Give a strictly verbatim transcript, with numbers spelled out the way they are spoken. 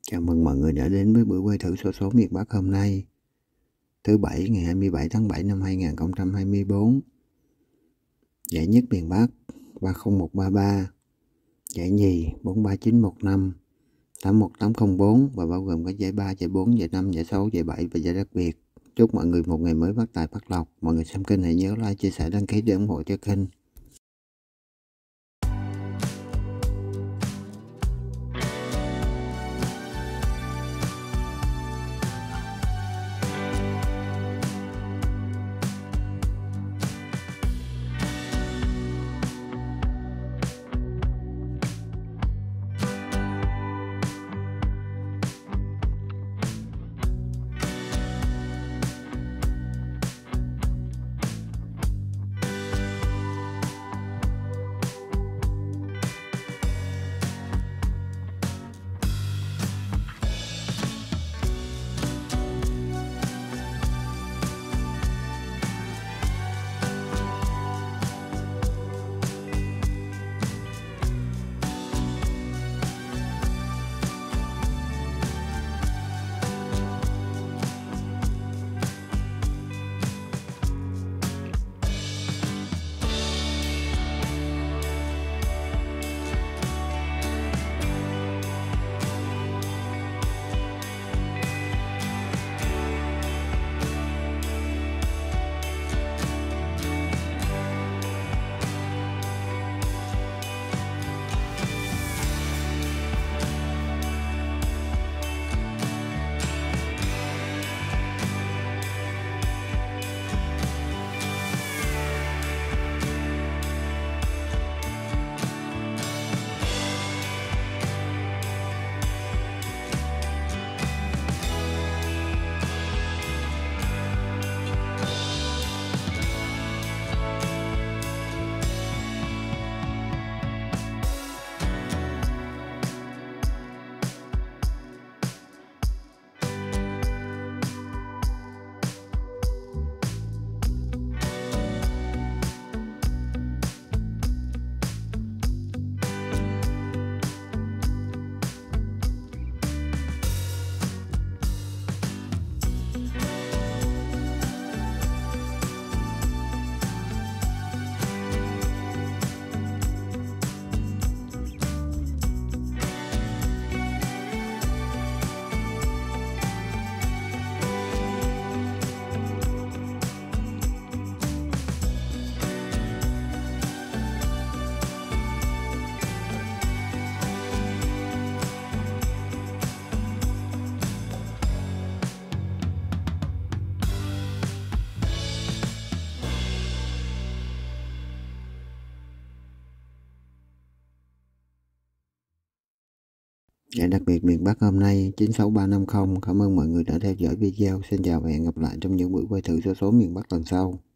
Chào mừng mọi người đã đến với buổi quay thử xổ số miền Bắc hôm nay, thứ Bảy ngày hai mươi bảy tháng bảy năm hai nghìn không trăm hai mươi tư. Giải nhất miền Bắc ba không một ba ba, giải nhì bốn ba chín một năm, tám một tám không bốn và bao gồm các giải ba, giải bốn, giải năm, giải sáu, giải bảy và giải đặc biệt. Chúc mọi người một ngày mới phát tài phát lộc. Mọi người xem kênh hãy nhớ like, chia sẻ, đăng ký để ủng hộ cho kênh. Giải đặc biệt miền Bắc hôm nay chín sáu ba năm không. Cảm ơn mọi người đã theo dõi video. Xin chào và hẹn gặp lại trong những buổi quay thử xổ số miền Bắc lần sau.